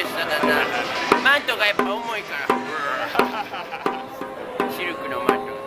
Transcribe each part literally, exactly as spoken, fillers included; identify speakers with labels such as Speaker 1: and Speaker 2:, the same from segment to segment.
Speaker 1: です、だんだん。マントがやっぱ重いから。シルクのマント。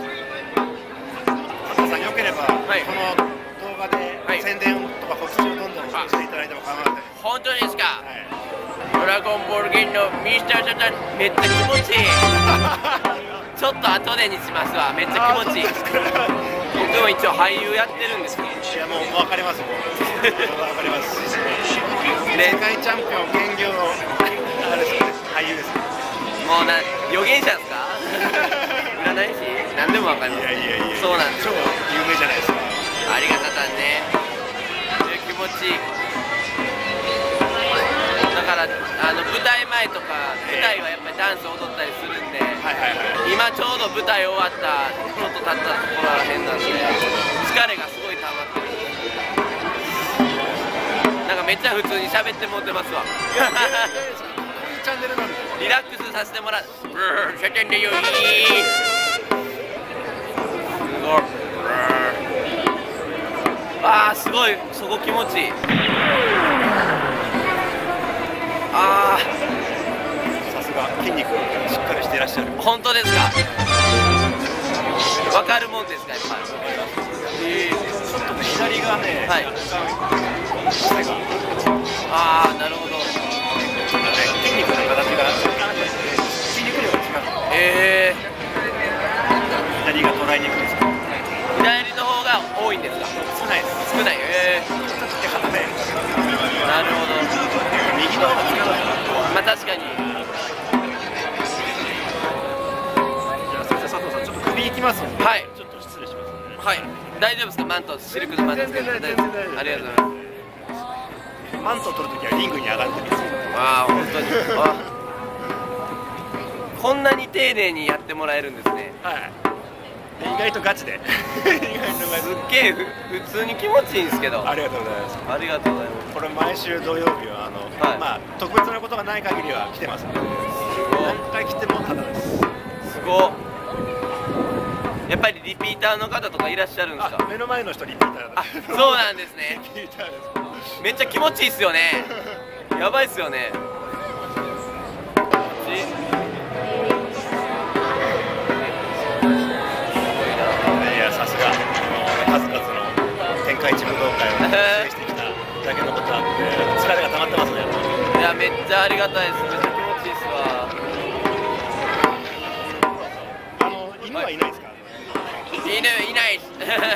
Speaker 2: 佐藤さん、よければ、はい、この動画で宣伝とか告知をどんどんしていただいても構わない。
Speaker 1: 本当ですか。はい、ドラゴンボールゲームのミスター・サタン、めっちゃ気持ちいい。ちょっと後でにしますわ。めっちゃ気持ちいい。僕も一応俳優やってるんですけど。い
Speaker 2: や、もう分かりますもん。分かります。世界チャンピオン兼業のあれですね、俳優です。
Speaker 1: もうな預言者ですか？占い師？何でも分かります。いやいやいや。そうなんです。
Speaker 2: 超有名じゃないですか。
Speaker 1: ありがたたんね。気持ちいい。だからあの舞台前とか舞台はやっぱりダンス踊ったりするんで、今ちょうど舞台終わったプロと立ったところらへんなんで疲れがすごい溜まってる。なんかめっちゃ普通に喋ってもってますわ。
Speaker 2: チャンネルなんで
Speaker 1: リラックスさせてもらう。ブーシャケンでよい。すごい。ああ、すごい、そこ気持ちいい。ああ、
Speaker 2: さすが筋肉しっかりしていらっしゃる。
Speaker 1: 本当ですか。わかるもんですか、やっぱり。
Speaker 2: えー、ちょっとね、左がね、
Speaker 1: はい、ああ、なるほど。
Speaker 2: 筋肉の形が筋肉量が違う。
Speaker 1: ええ
Speaker 2: ー、左が捉えにくいですか。
Speaker 1: 左の方が多いんですか。
Speaker 2: 少ないです。
Speaker 1: 少ない。ええー、なるほど。
Speaker 2: 右の方が使う。
Speaker 1: まあ確かに。
Speaker 2: じゃあ、佐藤さん、ちょっと首いきますので、
Speaker 1: はい、
Speaker 2: ちょっと失礼します。
Speaker 1: はい、大丈夫ですか。マント、シルクのマント。全然大丈夫。ありがとうございます。
Speaker 2: マントを取るときはリングに上がってます。
Speaker 1: ああ、本当に。あ、こんなに丁寧にやってもらえるんですね。
Speaker 2: はい。意外とガチで。
Speaker 1: すっげえ普通に気持ちいいんですけど。
Speaker 2: ありがとうございます。
Speaker 1: ありがとうございます。
Speaker 2: これ毎週土曜日はあの、はい、まあ特別なことがない限りは来てます。何回来てもただです。
Speaker 1: すごっ。やっぱりリピーターの方とかいらっしゃるんですか。
Speaker 2: 目の前の人リピーターだ。
Speaker 1: あ、そうなんですね。
Speaker 2: リピーターです。
Speaker 1: めっちゃ気持ちいいっすよね。やばいっすよね。
Speaker 2: いや、さすが数々の天下一武道会を制してきただけのことあって疲れが溜まってますね。
Speaker 1: いや、めっちゃありがたいです。めっちゃ気持ちいいっすわ。
Speaker 2: あの犬はいないですか。
Speaker 1: 犬いないっす。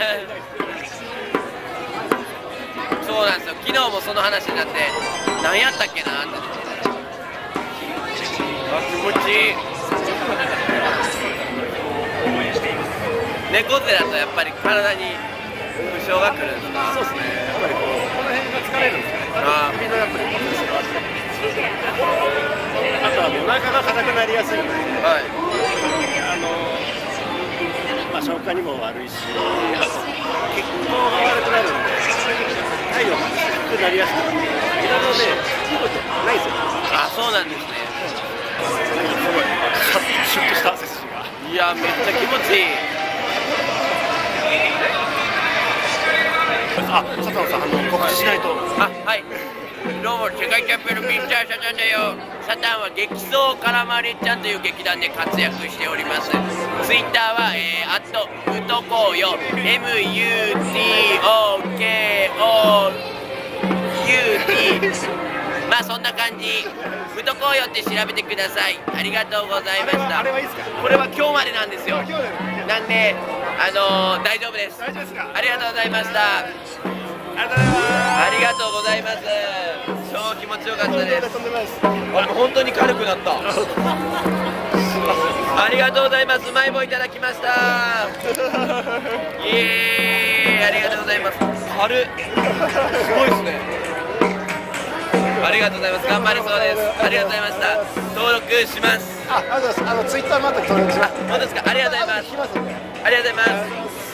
Speaker 1: そうなんですよ。昨日もその話になって何やったっけなって。あ、気持ちいい。猫背だとやっぱり体に負傷がくるんですか。
Speaker 2: そうですね。やっぱりこうこの辺が疲れるんですよね。あ、首のやっぱり骨折があって。あとはお腹が硬くなりやすいので、はい、あのまあ消化にも悪いし、あと血行が悪くなるんで体力が低くなりやすくて、いろいろね、いいことないですよ。
Speaker 1: あ、そうなんですね。
Speaker 2: すごいシュッとした背筋が。
Speaker 1: いや、めっちゃ気持ちいい。
Speaker 2: あ、佐藤さん、あの告知しないと。
Speaker 1: あ、はい。どうも、世界チャンピオンのミスター・サタンだよ。サタンは激走カラマリちゃんという劇団で活躍しております。ツイッターは、えー、アットムトコウヨ エムユーティーオーケーオーユーティー まあそんな感じ。ムトコウヨって調べてください。ありがとうございました。
Speaker 2: あれはいいですか。
Speaker 1: これは今日までなんですよ。なんで、あのー、大丈夫です。
Speaker 2: 大丈夫ですか。
Speaker 1: ありがとうございました。ありがとうございます。超気持ちよかったです。あ、本当に軽くなった。ありがとうございます。前もいただきました。イエーイ、ありがとうございます。軽い。すごいですね。ありがとうございます。頑張れそうです。ありがとうございました。登録します。
Speaker 2: あ、ありがとうございます。あのツイッターの後で登録します。
Speaker 1: 本当ですか。ありがとうございます。ありがとうございます。